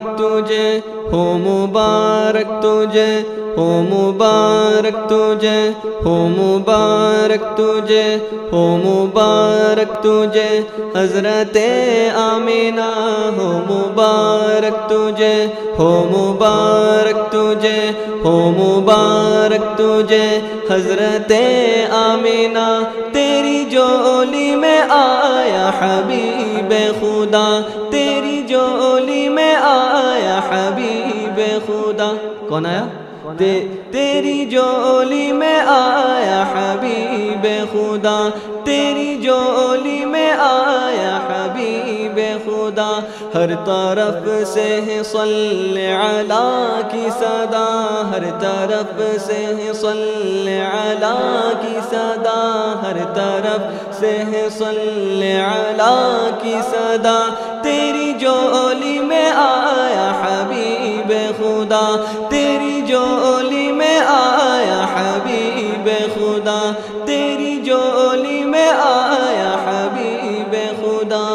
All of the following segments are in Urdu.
تجھے ہو مبارک تجھے ہو مبارک تجھے ہو مبارک تجھے ہو مبارک تجھے حضرت آمینہ ہو مبارک تجھے ہو مبارک تجھے ہو مبارک تجھے حضرت آمینہ تیری جولی میں آیا حبیب خدا تیری جولی میں آیا حبیب خدا کون آیا تیری جولی میں آیا حبیب خدا تیری جولی میں آیا حبیب خدا ہر طرف سے ہے صلی علی کی صدا ہر طرف سے ہے صلی علی کی صدا ہر طرف سے ہے صلی علی کی صدا تیری جولی میں آیا حبیب خدا تیری جولی میں آیا حبیب خدا تیری جولی میں آیا حبیب خدا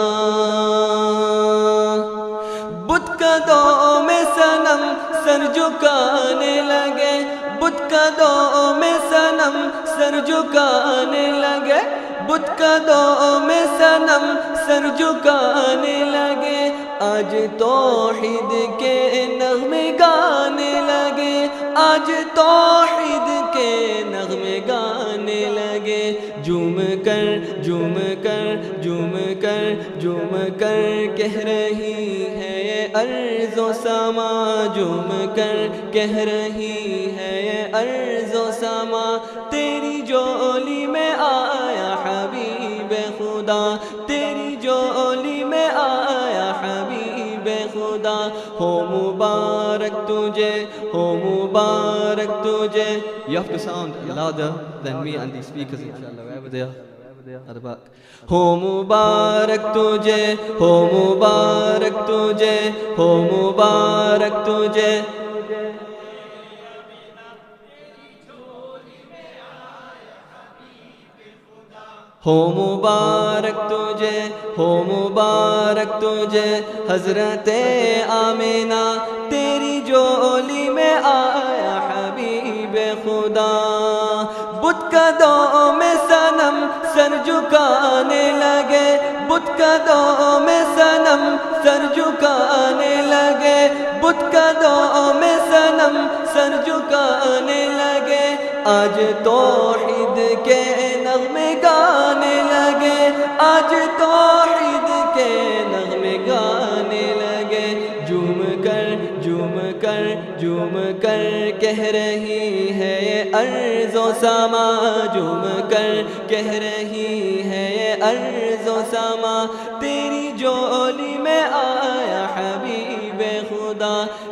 بت قدوں میں صنم سر جھکانے لگے بت قدوں میں صنم سر جھکانے لگے بت قدوں میں صنم سر جھکانے لگے آج توحید کے نغمے گانے لگے آج توحید کے نغمے گانے لگے جھوم کر جھوم کر جھوم کر جھوم کر کہہ رہی ہے یہ ارض و سما جھوم کر کہہ رہی ہے یہ ارض و سما تیری جولی میں آیا حبیب خدا تیری جولی میں آیا حبیب خدا ہو مبارک تجھے ہو مبارک تجھے You have to sound louder than me and the speakers inshallah wherever they are at the back ہو مبارک تجھے ہو مبارک تجھے ہو مبارک تجھے ہو مبارک تجھے ہو مبارک تجھے حضرت آمینہ تیری جولی میں آیا حبیب خدا بت قدوں میں صنم سر جھکانے لگے بت قدوں میں صنم سر جھکانے لگے بت قدوں میں صنم سر جھکانے لگے آج توحید کے نغمے گانے لگے آج توحید کے نغمے گانے لگے جھوم کر جھوم کر جھوم کر کہہ رہی ہے یہ ارض و سما جھوم کر کہہ رہی ہے یہ ارض و سما تیری جولی میں آیا حبیب خدا